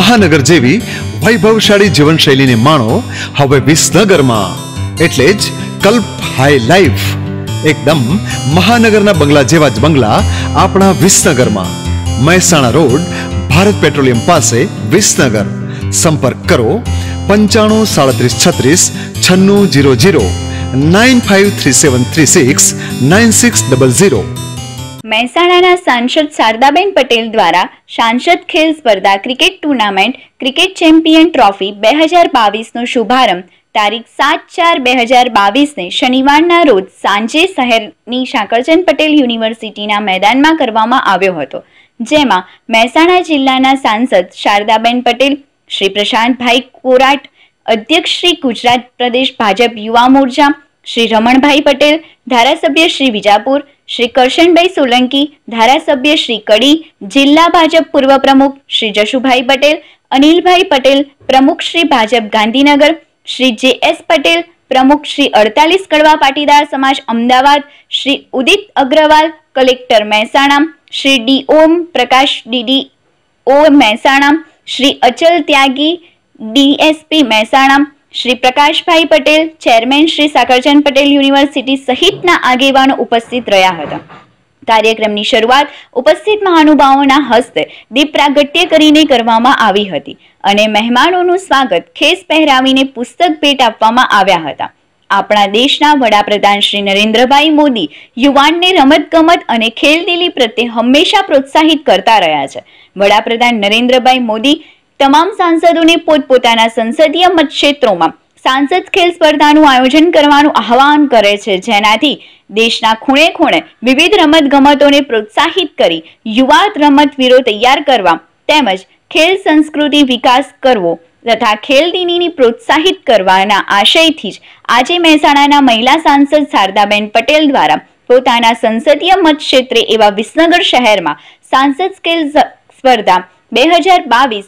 મહાનગર જેવી વૈભવશાળી જીવનશૈલીને માણો હવે વિસનગરમાં, એટલે જ કલ્પ હાઈ લાઈફ. એકદમ મહાનગરના બંગલા જેવા જ બંગલા આપણા વિસનગરમાં. મહેસાણા રોડ, ભારત પેટ્રોલિયમ પાસે, વિસનગર. સંપર્ક કરો 95 37 36 9600 9537369600. મહેસાણાના સાંસદ શારદાબેન પટેલ દ્વારા સાંસદ ખેલ સ્પર્ધા cricket tournament cricket champion trophy 2022નો શુભારંભ તારીખ 7/4/2022ને શનિવારના રોજ સાંજે શહેરની શાકરચંદ પટેલ યુનિવર્સિટીના મેદાનમાં કરવામાં આવ્યો હતો, જેમાં મહેસાણા જિલ્લાના સાંસદ શારદાબેન પટેલ, શ્રી પ્રશાંતભાઈ કોરાટ, અધ્યક્ષ શ્રી ગુજરાત પ્રદેશ ભાજપ યુવા મોરચા, શ્રી રમણભાઈ પટેલ, ધારાસભ્ય શ્રી વિજાપુર, શ્રી કરશનભાઈ સોલંકી, ધારાસભ્ય શ્રી કડી, જિલ્લા ભાજપ પૂર્વ પ્રમુખ શ્રી જશુભાઈ પટેલ, અનિલભાઈ પટેલ, પ્રમુખ શ્રી ભાજપ ગાંધીનગર, શ્રી જે.એસ. પટેલ, પ્રમુખ શ્રી 48 કડવા પાટીદાર સમાજ Ahmedabad, Shri Udit Agrawal, collector Mehsana, Shri D Om Prakash DDO Mehsana, Shri Achal Tyagi DSP Mehsana, Shri પ્રકાશભાઈ પટેલ, ચેરમેન શ્રી સાકરચંદ પટેલ યુનિવર્સિટી સહિતના આગેવાનો ઉપસ્થિત રહ્યા હતા. કાર્યક્રમની શરૂઆત ઉપસ્થિત મહાનુભાવોના હસ્તે દીપ પ્રાગટ્ય કરીને કરવામાં આવી હતી અને મહેમાનોનું સ્વાગત ખેસ પહેરાવીને પુસ્તક ભેટ આપવામાં આવ્યા હતા. આપણા દેશના વડાપ્રધાન શ્રી નરેન્દ્રભાઈ મોદી યુવાનને રમતગમત અને ખેલદિલી પ્રત્યે હંમેશા પ્રોત્સાહિત કરતા રહ્યા છે. વડાપ્રધાન નરેન્દ્રભાઈ મોદી તમામ સાંસદોને પોતપોતાના સંસદીય મતક્ષેત્રોમાં સાંસદ ખેલ સ્પર્ધાનું આયોજન કરવાનું આહવાન કરે છે, જેનાથી દેશના ખૂણે ખૂણે વિવિધ રમતગમતોને પ્રોત્સાહિત કરી યુવા રમતવીરો તૈયાર કરવા તેમજ ખેલ સંસ્કૃતિ વિકાસ કરવો તથા ખેલદિલીને પ્રોત્સાહિત કરવાના આશયથી જ આજે મહેસાણાના મહિલા સાંસદ શારદાબેન પટેલ દ્વારા પોતાના સંસદીય મતક્ષેત્રે એવા વિસનગર શહેરમાં સાંસદ ખેલ સ્પર્ધા 2022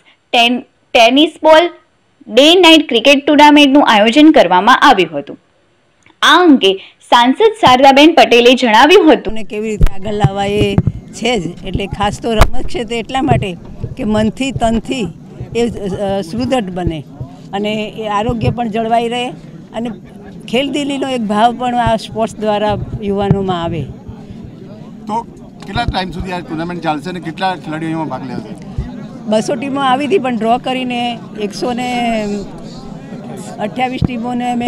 ટેનિસ બોલ ડે નાઇટ ક્રિકેટ ટુર્નામેન્ટનું આયોજન કરવામાં આવ્યું હતું. આ અંગે સાંસદ શારદાબેન પટેલે જણાવ્યું હતું કે કેવી રીતે આગળ લાવવા એ છે જ, એટલે ખાસ તો રમત ક્ષેત્રે એટલા માટે કે મનથી તનથી એ સુદૃઢ બને અને એ આરોગ્ય પણ જળવાઈ રહે અને ખેલદિલીનો એક ભાવ પણ આ સ્પોર્ટ્સ દ્વારા યુવાનોમાં આવે. તો કેટલા ટાઈમ સુધી આ ટુર્નામેન્ટ ચાલશે અને કેટલા ખેલાડીઓ એમાં ભાગ લેશે? 200 ટીમો આવી હતી, પણ ડ્રો કરીને 128 ટીમોને અમે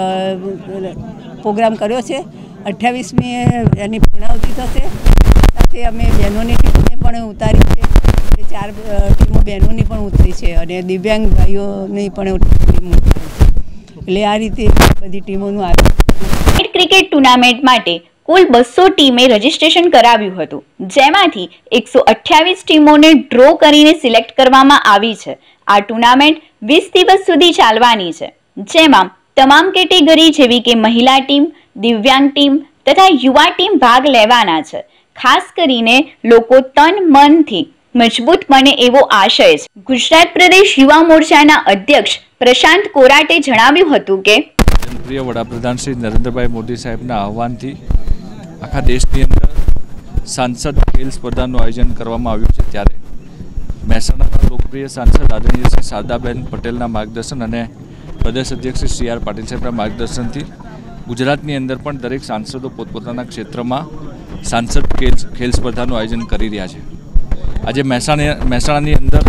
પ્રોગ્રામ કર્યો છે. 28મી એની પૂર્ણાવતિ થશે. સાથે અમે બહેનોની ટીમને પણ ઉતારી છે, એટલે 4 ટીમો બહેનોની પણ ઉતરી છે અને દિવ્યાંગ ભાઈઓની પણ ટીમ ઉતારી છે. એટલે આ રીતે બધી ટીમોનું આયોજન. ક્રિકેટ ટુર્નામેન્ટ માટે કુલ 200 ટીમે રજીસ્ટ્રેશન કરાવ્યું હતું, જેમાંથી 128 ટીમોને ડ્રો કરીને સિલેક્ટ કરવામાં આવી છે. આ ટુર્નામેન્ટ 20 દિવસ સુધી ચાલવાની છે, જેમાં તમામ કેટેગરી જેવી કે મહિલા ટીમ, દિવ્યાંગ ટીમ તથા યુવા ટીમ ભાગ લેવાના છે. ખાસ કરીને લોકો તન મનથી મજબૂત બને એવો આશય છે. ગુજરાત પ્રદેશ યુવા મોરચાના અધ્યક્ષ પ્રશાંત કોરાટે જણાવ્યું હતું કે પ્રિય વડાપ્રધાન શ્રી નરેન્દ્રભાઈ મોદી સાહેબના આહવાનથી આખા દેશની અંદર સાંસદ ખેલ સ્પર્ધાનું આયોજન કરવામાં આવ્યું છે. ત્યારે મહેસાણાના લોકપ્રિય સાંસદ આદરણીય શ્રી શારદાબેન પટેલના માર્ગદર્શન અને પ્રદેશ અધ્યક્ષ શ્રી સી.આર. પાટીલ સાહેબના માર્ગદર્શનથી ગુજરાતની અંદર પણ દરેક સાંસદો પોતપોતાના ક્ષેત્રમાં સાંસદ ખેલ સ્પર્ધાનું આયોજન કરી રહ્યા છે. આજે મહેસાણાની અંદર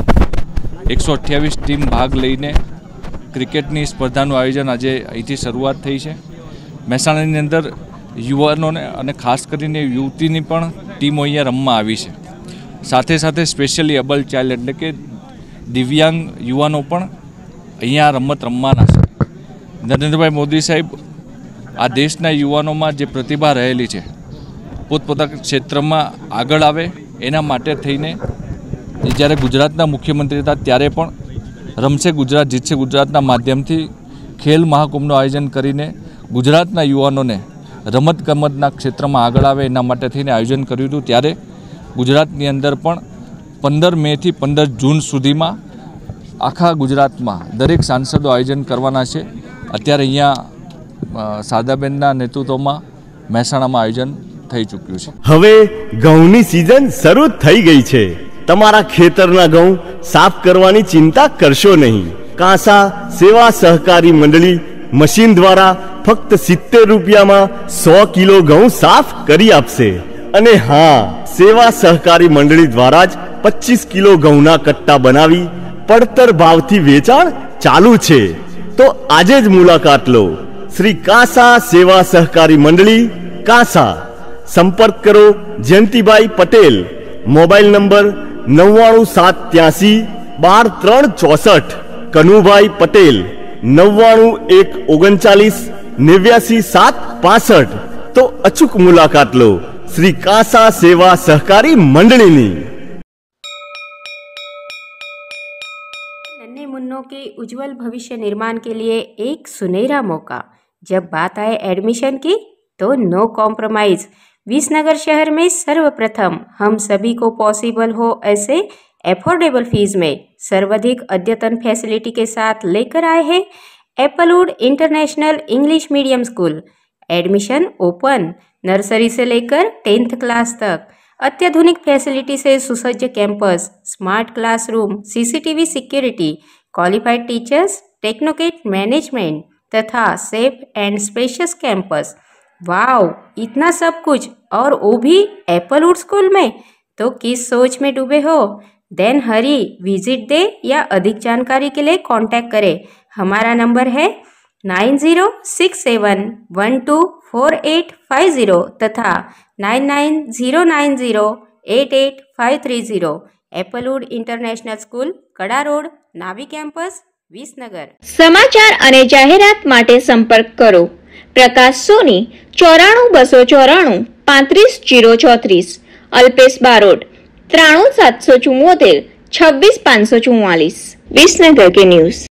128 ટીમ ભાગ લઈને ક્રિકેટની સ્પર્ધાનું આયોજન આજે અહીંથી શરૂઆત થઈ છે. મહેસાણાની અંદર યુવાનોને અને ખાસ કરીને યુવતીની પણ ટીમો અહીંયા રમવા આવી છે. સાથે સાથે સ્પેશિયલી એબલ ચાઇલ્ડ એટલે કે દિવ્યાંગ યુવાનો પણ અહીંયા રમત રમવાના છે. નરેન્દ્રભાઈ મોદી સાહેબ આ દેશના યુવાનોમાં જે પ્રતિભા રહેલી છે પોતપોતાના ક્ષેત્રમાં આગળ આવે એના માટે થઈને જ્યારે ગુજરાતના મુખ્યમંત્રી હતા ત્યારે પણ રમશે ગુજરાત જીતશે ગુજરાતના માધ્યમથી ખેલ મહાકુંભનું આયોજન કરીને ગુજરાતના યુવાનોને રમતગમતના ક્ષેત્રમાં આગળ આવે એના માટે થઈને આયોજન કર્યું હતું. ત્યારે ગુજરાતની અંદર પણ 15 મેથી 15 જૂન સુધીમાં આખા ગુજરાતમાં દરેક સાંસદો આયોજન કરવાના છે. અત્યારે અહીંયા શારદાબેનના નેતૃત્વમાં મહેસાણામાં આયોજન થઈ ચૂક્યું છે. હવે ઘઉંની સિઝન શરૂ થઈ ગઈ છે. તમારા ખેતરના ઘઉં સાફ કરવાની ચિંતા કરશો નહીં. કાંસા સેવા સહકારી મંડળી મશીન દ્વારા ફક્ત 70 રૂપિયામાં 100 કિલો ઘઉં સાફ કરી આપશે. અને હા, સેવા સહકારી મંડળી દ્વારા જ 25 કિલો ઘઉંના કટ્ટા બનાવી પડતર ભાવથી વેચાણ ચાલુ છે. તો આજે જ મુલાકાત લો. શ્રી કાંસા સેવા સહકારી મંડળી કાંસા. સંપર્ક કરો જયંતિભાઈ પટેલ. Mobile number 99783 12364. કનુભાઈ પટેલ 99139 89765. તો અચૂક મુલાકાત લો श्री कांसा सेवा सहकारी मंडली। नन्हे मुन्नों के उज्जवल भविष्य निर्माण के लिए एक सुनहरा मौका। जब बात आए एडमिशन की तो नो कॉम्प्रोमाइज। विसनगर शहर में सर्वप्रथम हम सभी को पॉसिबल हो ऐसे एफोर्डेबल फीस में सर्वाधिक अद्यतन फैसिलिटी के साथ लेकर आए हैं Applewood international English medium school. Admission open, nursery से लेकर 10th क्लास तक। अत्याधुनिक फैसिलिटी से सुसज्ज campus, smart classroom, CCTV security, qualified teachers, technocrat management तथा safe and spacious campus. Wow, इतना सब कुछ और वो भी एप्पलवुड स्कूल में। तो किस सोच में डूबे हो? देन हरी, विजिट दे या अधिक जानकारी के लिए कांटेक्ट करें। हमारा नंबर है 9067124850 तथा 9909088530। Applewood international school, Kada road, नावी कैंपस, विसनगर। समाचार अने जाहेरात माटे संपर्क करो प्रकाश सोनी 94 294 35 034, अल्पेश बारोट 93 774 26 544। विसनगर के न्यूज।